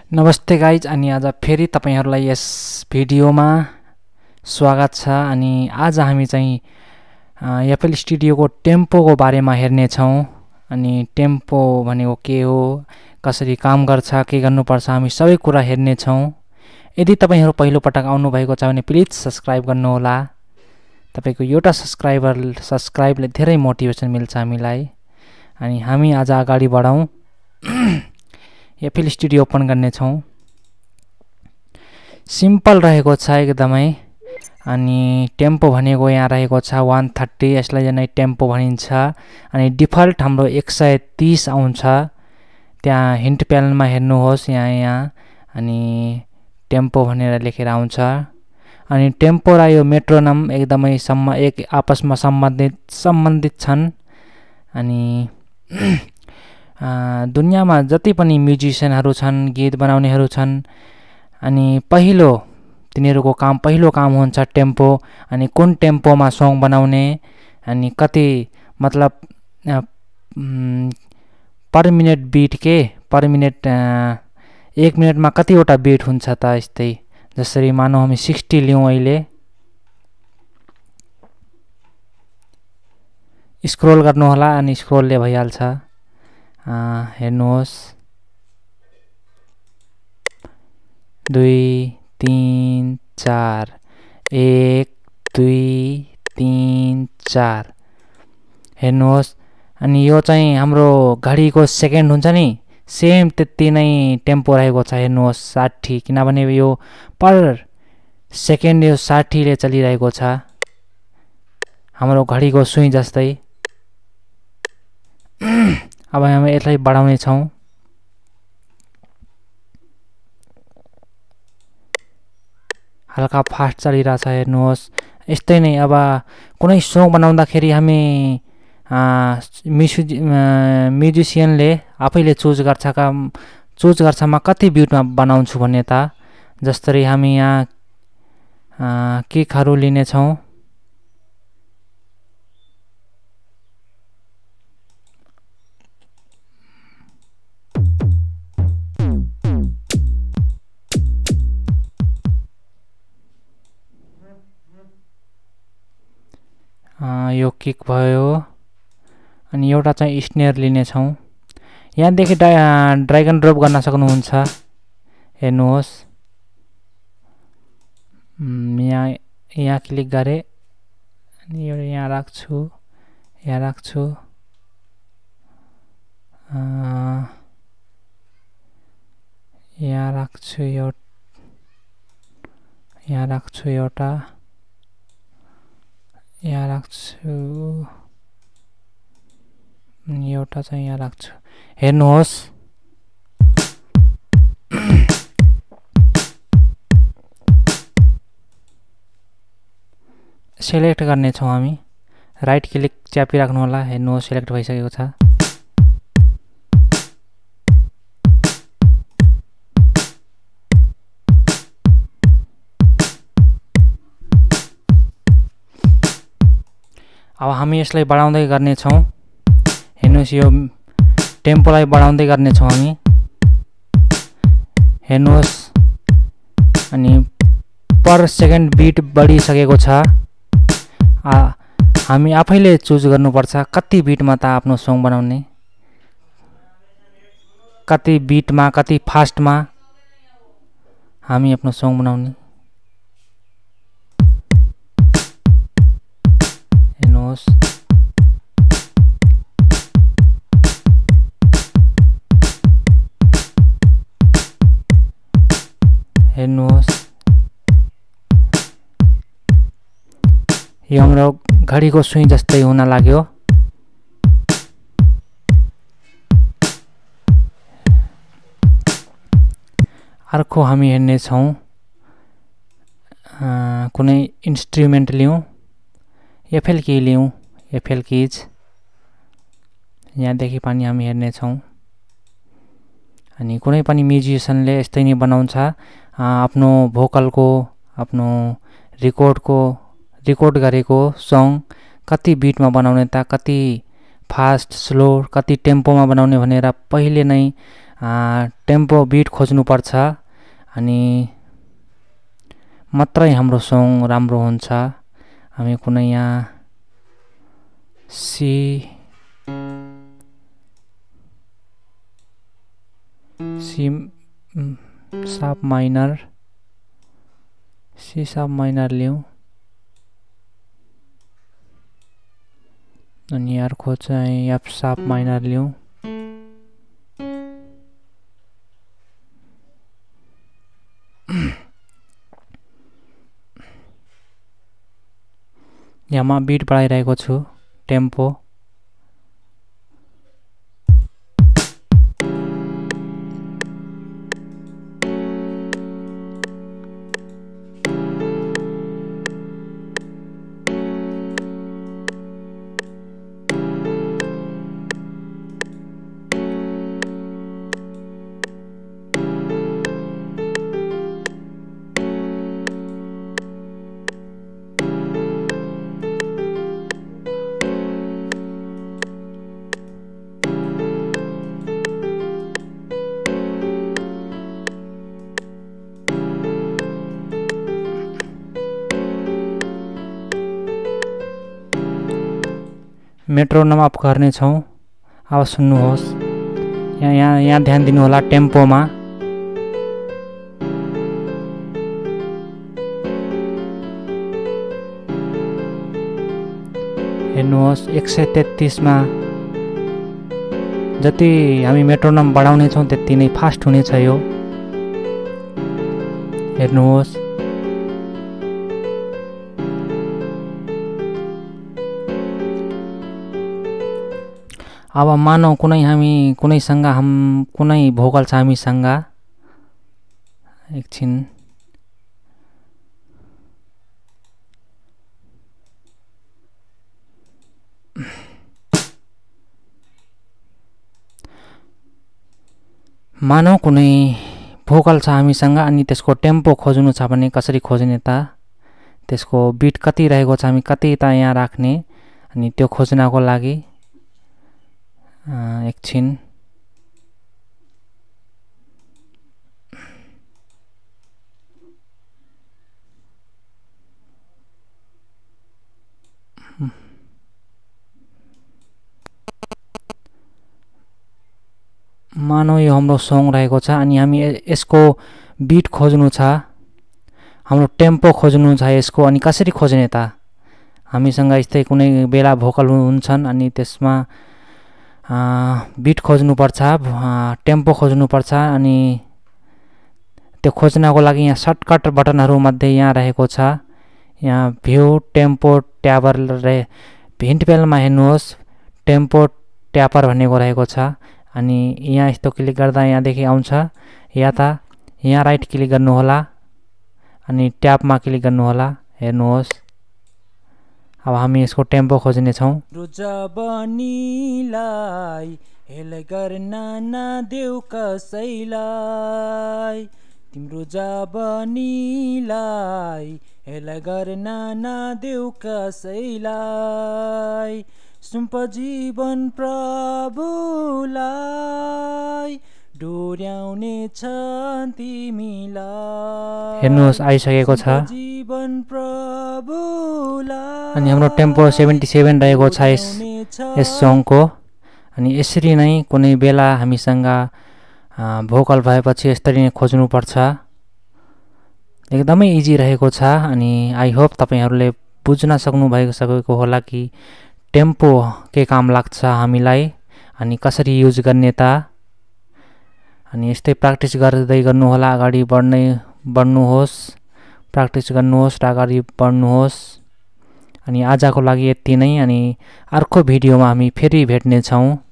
नमस्ते गाइज अनि आज फेरि तपाईहरुलाई यस भिडियोमा स्वागत छ अनि आज हामी चाहिँ एप्पल स्टुडियोको टेम्पोको बारेमा हेर्ने छौं अनि टेम्पो भनेको के हो कसरी काम गर्छ के गर्नुपर्छ हामी सबै कुरा हेर्ने छौं यदि तपाईहरु पहिलो पटक आउनु भएको छ भने प्लिज सब्स्क्राइब गर्नु होला तपाईको एउटा सब्स्क्राइबले धेरै मोटिभेसन मिल्छ हामीलाई अनि हामी आज अगाडि बढाउँ एप्पल स्टुडियो ओपन गर्ने छौं सिम्पल रहेको छ एकदमै अनि टेम्पो भनेको यहाँ रहेको छ 130 यसलाई नै टेम्पो भनिन्छ अनि डिफल्ट हाम्रो 130 आउँछ त्यहाँ हिन्ट प्यानलमा हेर्नुहोस् यहाँ अनि टेम्पो भनेर लेखेर आउँछ अनि टेम्पो र यो मेट्रोनम एकदमै एक आपसमा सम्बन्धित छन् अनि दुनियामा जति पनि म्युजिशियनहरु छन् गीत बनाउनेहरु छन् अनि तिनीहरुको पहिलो काम हुन्छ टेम्पो अनि कुन टेम्पोमा सङ बनाउने अनि कति मतलब per minute beat per minute 1 मिनेटमा कतिवटा बीट हुन्छ त यस्तै जसरी मानौ हामी 60 लियौं अहिले स्क्रोल गर्नु होला अनि स्क्रोलले भइहाल्छ हेर्नुहोस् 2 3 4 1 2 3 4 हेर्नुहोस् अनि यो चाहिँ हाम्रो घडीको सेकेन्ड हुन्छ नि सेम त्यति नै टेम्पो रहेको छ हेर्नुहोस् 60 किनभने यो पर सेकेन्ड यो 60 ले चलिरहेको छ हाम्रो घडीको सुई जस्तै अब हामी यसलाई बढाउने छौं हल्का फास्ट चलिरहेछ हेर्नुहोस् यस्तै नै अब कुनै सङ बनाउँदाखेरि हामी म्युजिशियनले आफैले चुज गर्छ म कति बिटमा बनाउँछु भन्ने त जस्तै हामी यहाँ किकहरु लिने छौं यो किक भयो अनि एउटा चाहिँ स्नेयर लिने छौं यहाँ देखि ड्र्याग एन्ड ड्रप गर्न सक्नुहुन्छ हेर्नुहोस् यहाँ क्लिक गरे अनि यो यहाँ राख्छु यहाँ राख्छु एउटा यहाँ राख्छु एउटा चाहिँ यहाँ राख्छु हेर्नुहोस् सिलेक्ट गर्ने छौं हामी राइट क्लिक च्यापी राख्नु होला हेर्नुहोस् सिलेक्ट भइसकेको छ अब हामी यसलाई बढाउँदै गर्ने छौं हेर्नुस् यो टेम्पोलाई बढाउँदै गर्ने छौं हामी हेर्नुस् अनि पर सेकेन्ड बीट बढिसकेको छ हामी आफैले चुज गर्नुपर्छ कति बीटमा त आफ्नो सङ बनाउने कति बीटमा कति फास्टमा हामी आफ्नो सङ बनाउने हेर्नुहोस् यो हाम्रो घडीको सुई जस्तै हुन लाग्यो अर्को हामी हेर्ने छौं कुनै इन्स्ट्रुमेन्ट लियौं एप्पल की लियौं एप्पल कीज यहाँ देखि पनि हामी हेर्ने छौं अनि कुनै पनि म्युजिशियनले यस्तै नै बनाउँछ आफ्नो भोकलको आफ्नो रेकर्ड गरेको सङ कति बीटमा बनाउने त कति फास्ट स्लो कति टेम्पोमा बनाउने भनेर पहिले नै टेम्पो बिट खोज्नुपर्छ अनि मात्रै हाम्रो सङ राम्रो हुन्छ। हामी कुनै यहाँ सी सार्प माइनर लिउँ अनि अर्को चाहिँ एफ सार्प माइनर लिउँ। यहाँ बिट बढाइरहेको छु टेम्पो। मेट्रोनोम अफ गर्ने छौं। अब सुन्नुहोस्, यहाँ ध्यान दिनु होला टेम्पोमा। हेर्नुहोस् 133 मा जति हामी मेट्रोनोम बढाउने छौं त्यति नै फास्ट हुनेछ यो। हेर्नुहोस् अब मानौ कुनै भोकल छ हामीसँग, एकछिन मानौ कुनै भोकल छ हामीसँग अनि त्यसको टेम्पो खोज्नु छ भने कसरी खोज्ने त? त्यसको बिट कति रहेको छ, हामी कति त यहाँ राख्ने, अनि त्यो खोज्नको लागि एकछिन मानौ यो हाम्रो सङ रहेको छ अनि हामी यसको बिट खोज्नु छ, हाम्रो टेम्पो खोज्नु छ यसको। अनि कसरी खोज्ने त? हामीसँग यस्तै कुनै बेला भोकल हुन्छन् अनि त्यसमा बिट खोज्नुपर्छ, टेम्पो खोज्नुपर्छ। अनि त्यो खोज्नको लागि यहाँ सर्टकट बटनहरू मध्ये यहाँ रहेको छ, यहाँ भ्यू टेम्पो ट्याबर हिन्ट पेलमा हेर्नुहोस्, टेम्पो ट्यापर भनेको रहेको छ। अनि यहाँ यस्तो क्लिक गर्दा यहाँदेखि आउँछ, या त यहाँ राइट क्लिक गर्नु होला अनि ट्याबमा क्लिक गर्नु होला। हेर्नुहोस् अब हामी यसको टेम्पो खोज्ने छौं। रुजबनीलाई हेल गर्न नदेऊ कसैलाई, तिम्रो जबनीलाई हेल गर्न नदेऊ कसैलाई, सुम्प जीवन प्रभुलाई डोर्याउने छ तिमीलाई। हेर्नुहोस् आइसकेको छ अनि हाम्रो टेम्पो 77 रहेको छ यस सङको। अनि यसरी नै कुनै बेला हामीसँग भोकल भएपछि यसरी नै खोज्नुपर्छ। एकदमै इजी रहेको छ। अनि आई होप तपाईहरुले बुझ्न सक्नुभएको होला कि टेम्पो के काम लाग्छ हामीलाई अनि कसरी युज गर्ने त। अनि यस्तै प्र्याक्टिस गर्दै गर्नु होला, अगाडि बढ्नुहोस्, प्र्याक्टिस गर्नुहोस् र अगाडि बढ्नुहोस्। अनि आजको लागि यति नै। अनि अर्को भिडियोमा हामी फेरि भेट्ने छौं।